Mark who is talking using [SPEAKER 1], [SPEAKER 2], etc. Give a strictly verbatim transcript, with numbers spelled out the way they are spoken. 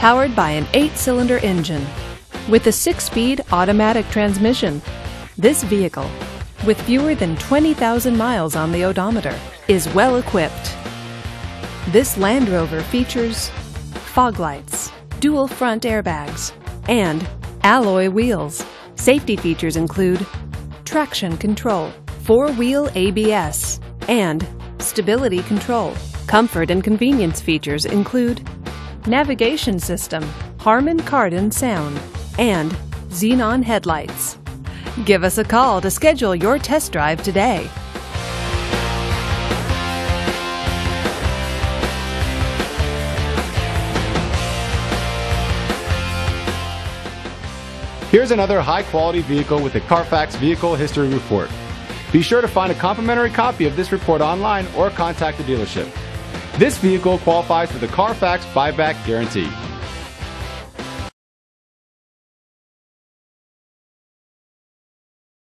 [SPEAKER 1] powered by an eight-cylinder engine with a six-speed automatic transmission. This vehicle, with fewer than twenty thousand miles on the odometer, is well equipped. This Land Rover features fog lights, dual front airbags, and alloy wheels. Safety features include traction control, four-wheel A B S, and stability control. Comfort and convenience features include navigation system, Harman Kardon sound, and xenon headlights. Give us a call to schedule your test drive today.
[SPEAKER 2] Here's another high-quality vehicle with the Carfax Vehicle History Report. Be sure to find a complimentary copy of this report online or contact the dealership. This vehicle qualifies for the Carfax Buyback Guarantee.